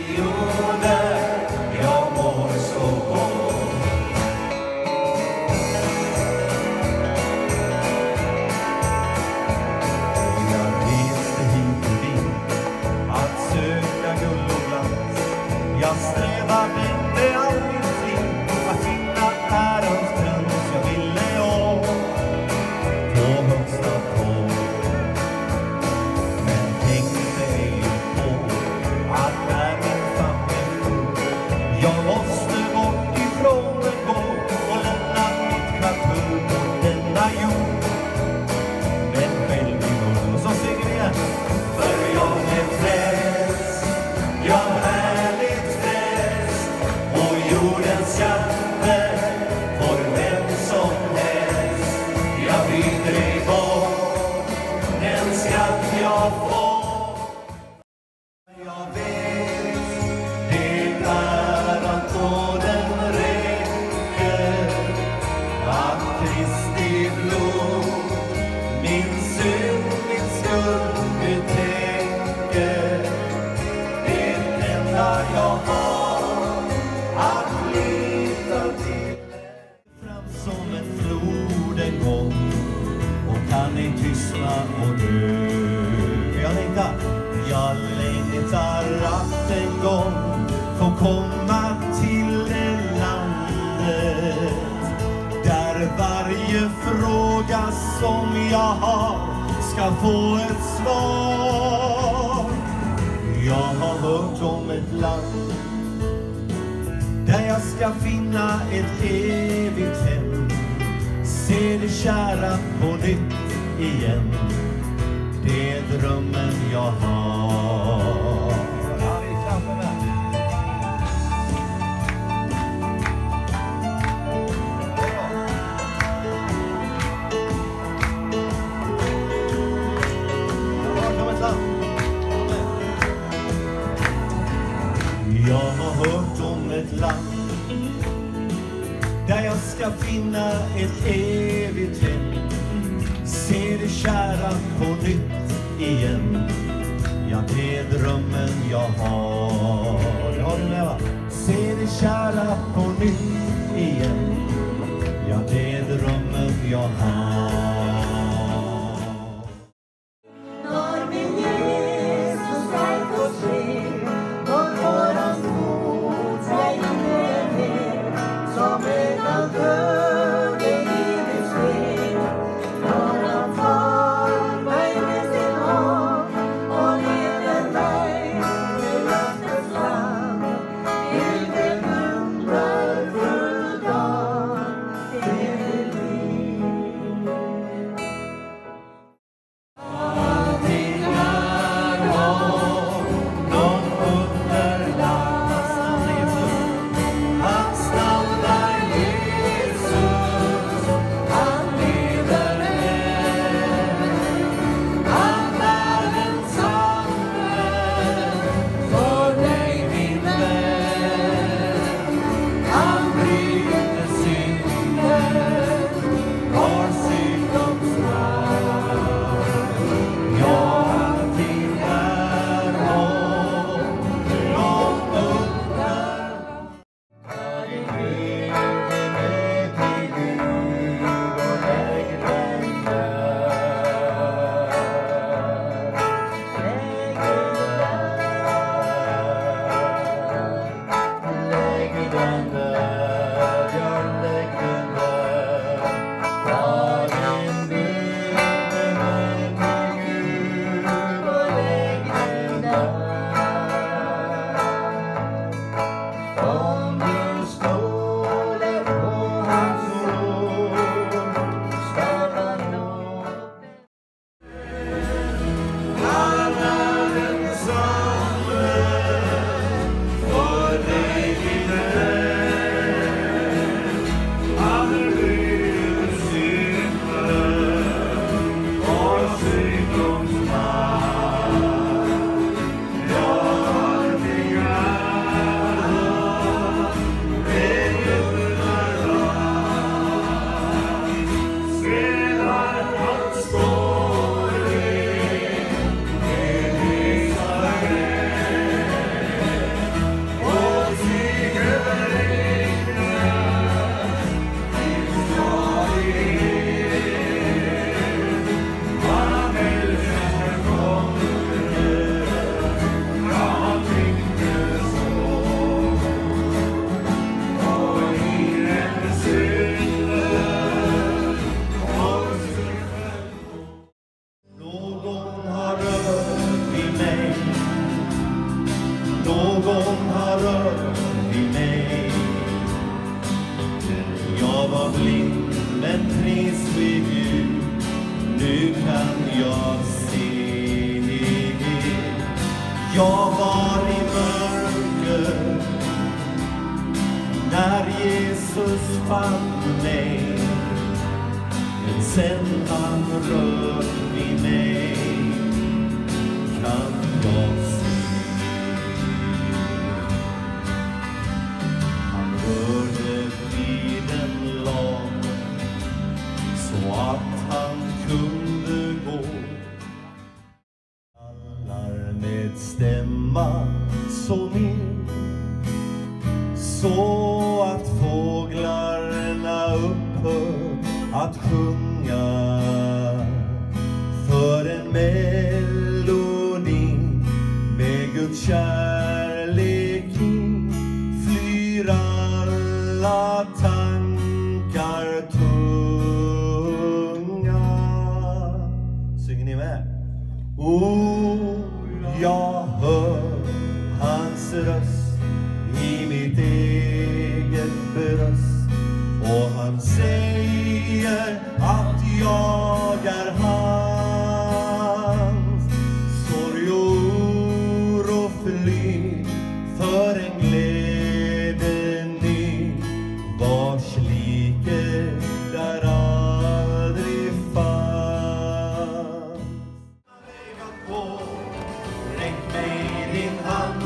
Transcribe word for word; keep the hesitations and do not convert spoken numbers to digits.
perioder jag mår så gott. Jag reste hit och dit att söka guld och glans. Jag strävade med all min flit att finna ärans krans. Jag ville av på högsta tåg. Men tänkte ej på att när min familj dog, jag måste bort ifrån en gång och lämna mitt kvartur på denna jord. Men själv i mun, och så säger vi igen. För jag är frälst, jag härligt frälst, och jordens skatter får vem som helst. Jag byter ej bort den skatt jag får. Jag vet, det är att nåden räcker, att Kristi blod min synd, min skuld betäcker. Det enda jag har att lita till fram som en flod en gång och kan ej tystna och dö. Jag längtar, jag längtar att en gång få komma till det landet där varje fråga som jag har ska få ett svar. Jag har hört om ett land där jag ska finna ett evigt hem. Se det kära på nytt igen. Det är drömmen jag har. Ja, vi klappar med. Jag har hört om ett land där jag ska finna ett evigt hem. Se det kära på nytt igen. Ja, det är drömmen jag har. Det har du med, va? Se det kära på nytt igen. Ja, det är drömmen jag har. När min Jesus är på skinn och våran fot tränger ner som en av döde i min skinn. När han tar mig med sin hand och leder mig till löftets land. Vilken underfull dag, evigt liv. någon har rört vid mig. Jag var blind men pris vid Gud, nu kan jag se. Jag var i mörker när Jesus fann mig, men sen han rört vid mig kan jag se. Han rörde vid en lam så att han kunde gå. Kallar med stämma så mild, så att fåglarna upphör att sjunga. För en melodi med Guds kärlek i flyr alla tankar tunga. Synger ni med? Oh, jag hör hans röst i mitt eget bröst, och han säger att jag är hans. Sorg och oro fly för en glädje ny, vars like där aldrig fanns. Räck mig din hand,